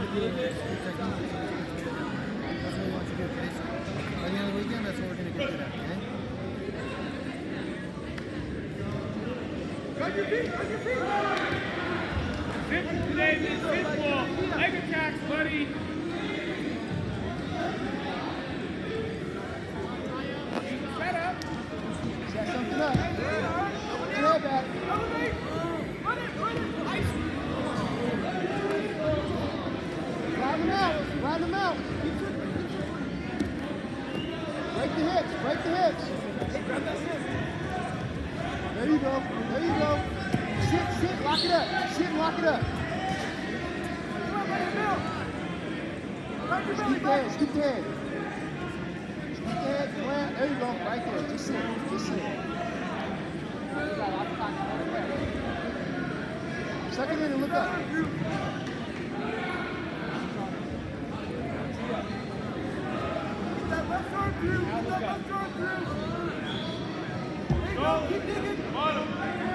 your technique. That's what we want you to do, okay? So by the end of the weekend, that's what we're going to get good at, okay? On your feet! On your feet! Sit today, sit ball. Leg attacks, buddy. Set up. Set something up. Put your head back. Run it. Ice. Ride them out. Ride them out. Break the hips. Break the hips. There you go. There you go. Sit, lock it up. Sit and lock it up. Scoop the head, scoop the head. Scoop the head, plant. There you go. Right there. Just sit. Just sit. Suck it in and look up. That left arm through. That left arm through. There you go. Keep digging.